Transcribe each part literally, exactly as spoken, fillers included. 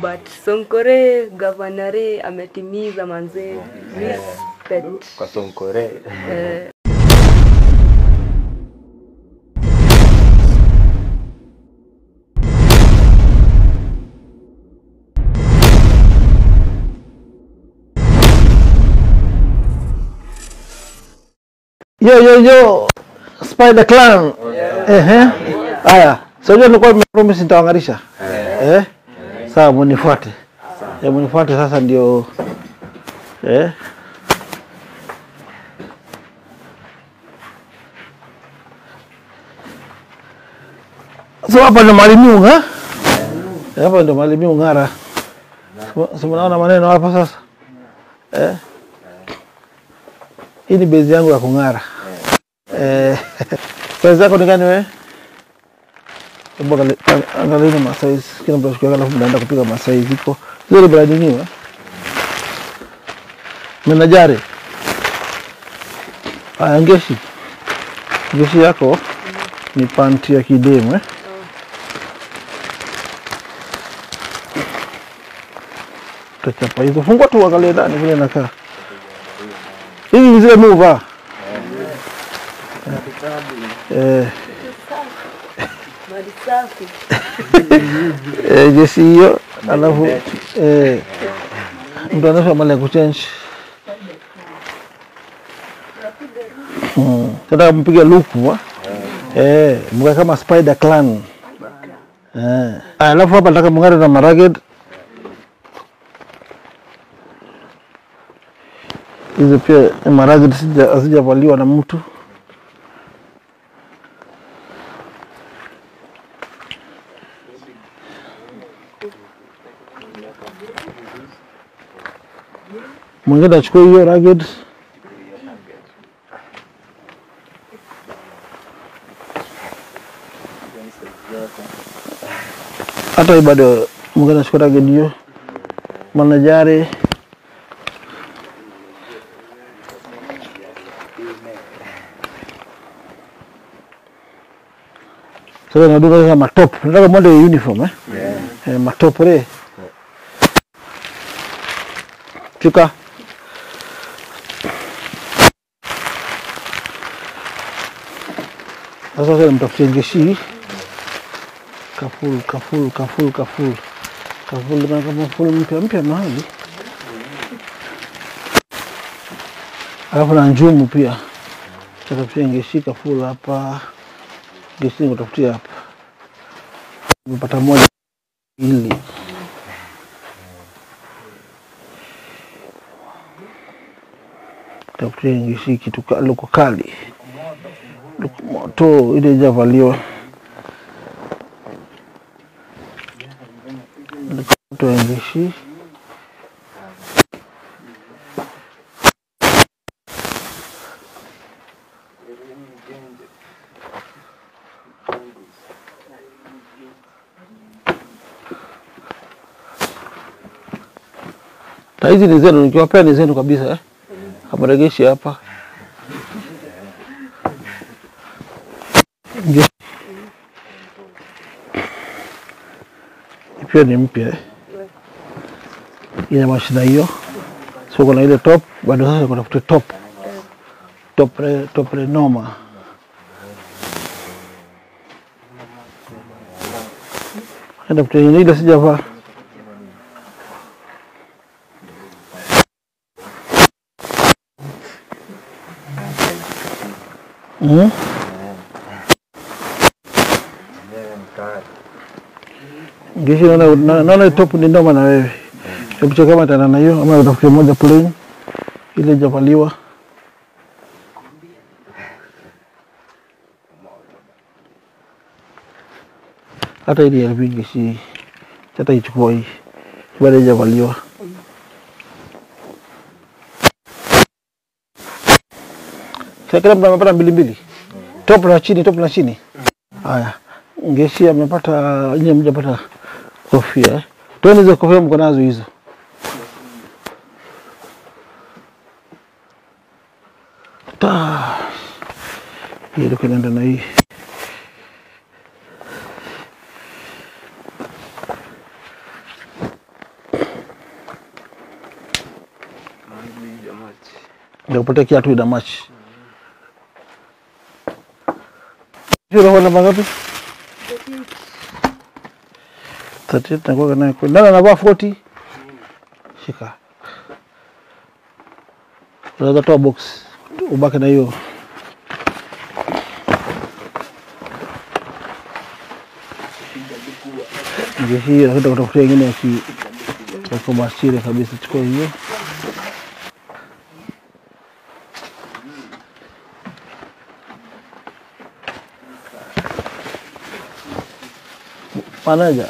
but Sonkore Gavonor ametimiza manze. Respect kwa Sonkore. Eh. Yo yo yo Spider Clan. Eh eh. Aya, sasa nilikuwa nimepromise nitawangarisha. Eh? Sawa, mnifuate. Ya mnifuate sasa ndio eh. So hapa ndo malimiu ha? Hapa ndo malimiu ngara. Sasa unaona maneno hapa sasa. Eh? Hii ni base yangu ya kungara. Eh. Size zako ni gani wewe? Hebu angalia ma size. Kila mtu ashikaga alafu mnaenda kupiga ma size ziko. Zile brand nyingi. Menajari. Ah, Ngeshi. Ngeshi yako ni panti ya kidemu eh. Tachapa hizo. Fungua tu angalia ndani vile inakaa. Hizi ni zile move. Eh. Marisafi. Eh, jesi hiyo alafu eh mtu anasema mali ya kuchange. Hmm. Tata mpiga luku wa? Eh, mga kama Spider Clan. Eh. Alafu hapa nataka mngare na maraged. Hizo pia maraged sija asijavaliwa na mtu. Mwingine achukue hiyo ragged. Hata bado mwingine achukue ragged hiyo. Manajari. Sasa naduka kama top. Nataka mwende uniform eh. Yeah. Eh, matop re. Chuka. Sasa sasa mtafutie Ngeshi. Kaful, kaful, kaful, kaful. Kaful na kama full mpya mpya mahali. Alafu na njumu pia. Tutafutie Ngeshi kaful hapa. Ngeshi ngutafutia hapa. Mpata moja ili. Tafutie Ngeshi kitu luko kali. Moto ile javaliwa. Moto Ngeshi. Hizi ni zenu, nikiwapea ni zenu kabisa eh. Haparegeshi hapa. Pia ni mpya eh. Ina mashina hiyo. So kuna ile top, bado sasa kuna futi top. Top re, top re noma. Ndio futi ile sijavaa. Mhm. Ngeshi naona naona top ni ndoma na wewe. Hebu kama tena na hiyo ama utafutie moja plain ile javaliwa. Hata ile ya vingi si hata ichukua hii. Bado javaliwa. Kila mtu amepata mbili mbili. Top na chini, top na chini. Haya. Ngeshi amepata yeye mjapata kofia eh. Tuone hizo kofia mko nazo hizo. Ta. Hii ndio kinaenda na hii. ndio kupata kiatu ina match. Hiyo wana mangapi? thelathini na kwa na kwa nani anavaa arobaini? Shika. Unaweza toa box ubaki na hiyo. Ndio hiyo hata kutafutia nyingine ki kwa mashire kabisa, chukua hiyo. Manager.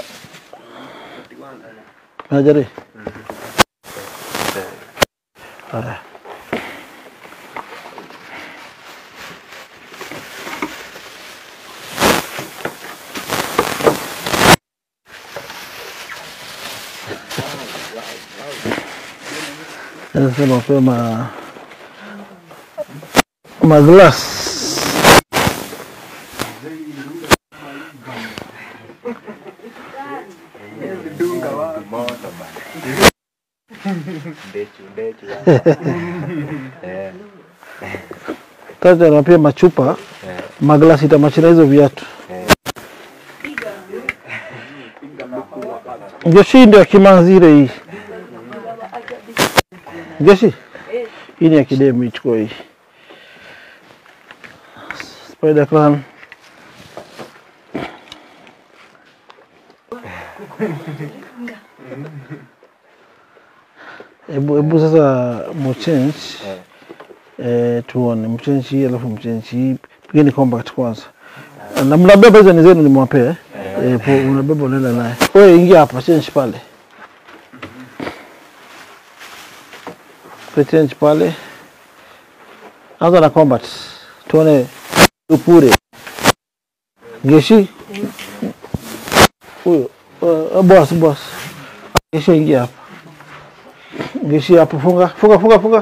Manager. Ah. Sasa mapema ma glass Tata na pia machupa maglasi itamachina hizo viatu. Ngeshi ndio kimanzire hii. Ngeshi? Hii ni ya kidemi chukua hii. Spider clan. Ebu ebu sasa mchange eh tuone mchange hii alafu mchange hii pigeni compact kwanza. Na mnabeba hizo ni zenu nimwapea eh po unabeba unaenda naye. Wewe ingia hapa change pale. Change pale. Anza na combat. Tuone upure. Ngeshi. Huyo uh, boss boss. Ngeshi ingia hapa. Ngeshi hapo funga funga funga funga.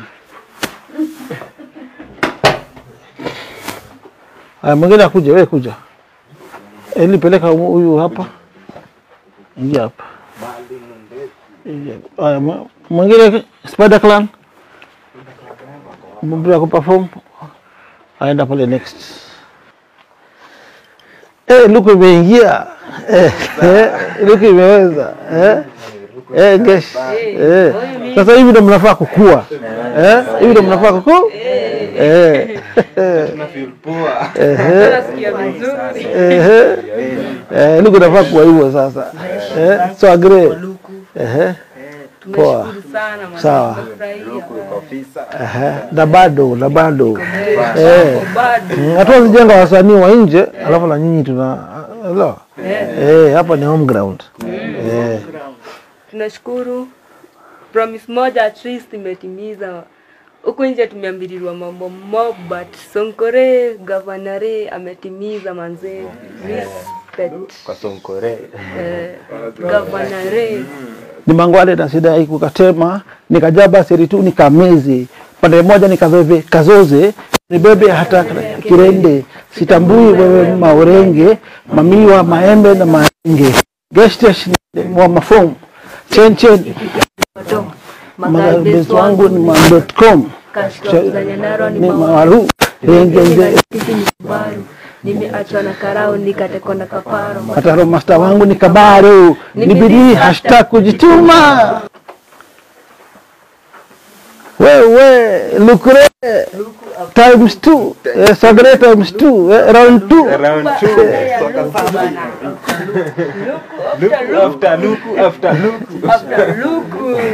Aya mwingine akuja wewe kuja. Eli peleka huyu hapa. Ingia hapa. Aya mwingine Spider clan. Mbona ku perform? Aenda pale next. Eh Luku imeingia. Eh Luku imeweza. Eh Eh Ngesh. Eh sasa hivi ndio mnafaa kukua. Eh hivi ndio mnafaa kukua. Eh tuna feel poa. Eh Nasikia vizuri. eh eh Luku nafaa kuwa hivyo sasa. Eh so agree. Eh Tumeshukuru sana mwana. Sawa. Ofisa. Eh na bado na bado. Eh bado. Hatuwezi jenga wasanii wa nje alafu na nyinyi tuna hello. Eh hapa ni home ground. Eh Tunashukuru. Promise moja at least imetimiza. Huko nje tumeambiliwa mambo mob but Sonkore Gavonor ametimiza manze. Respect. Kwa Sonkore. Eh Gavonor. ni mangwale na sida hii kukatema nikajaba seri tu nikameze pande moja ni Kaveve Kazoze nibebe hata kirende sitambui wewe maurenge mamiwa maembe na maenge guest wa mafomu chen chen magabezo wangu ni ma dot com ni mawaru renge nimeachwa na karao nikatekwa na kaparo hata master wangu ni kabaru ni bidii hashtag kujituma wewe lukure times two eh, sagre times two eh, round two Round two. Soka sana. Look after look after look. after look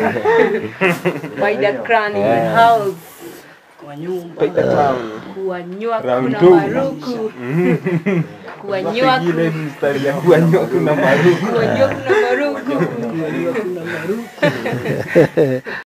by the crown in the house kwa nyumba kuwanywa Round kuna two. maruku kuwanywa Ile mstari ya kuanywa kuna maruku. kuwanywa kuna maruku